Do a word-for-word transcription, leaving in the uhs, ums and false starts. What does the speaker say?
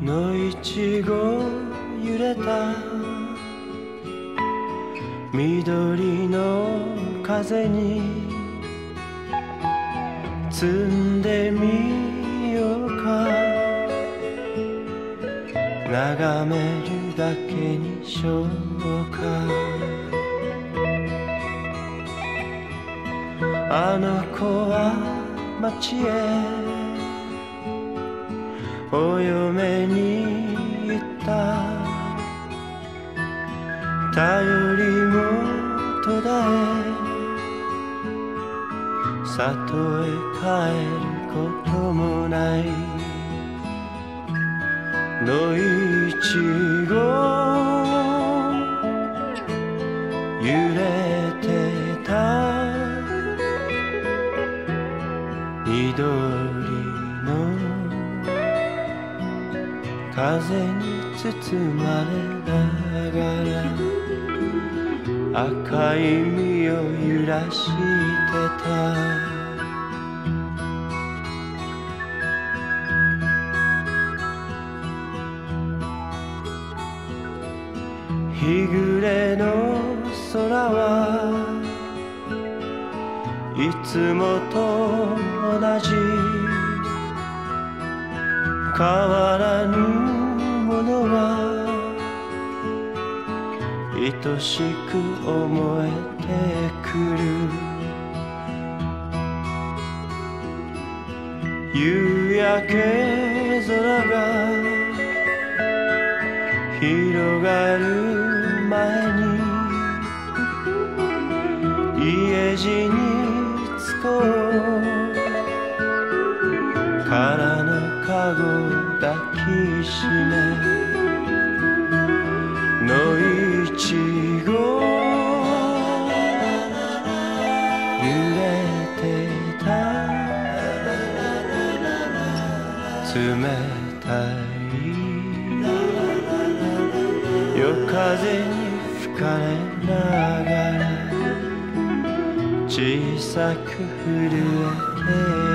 のいちご揺れた緑の風に摘んでみようか眺めるだけにしようかあの子は町へお嫁に行った頼りも途絶え里へ帰ることもない野いちご揺れてた緑の風に包まれながら赤い実を揺らしてた日暮れの空はいつもと同じ変わらぬものは愛しく思えてくる夕焼け空が広がる前に家路に着こう空のかごを抱きしめ野いちご揺れてた冷たい夜風に吹かれながら小さく震えて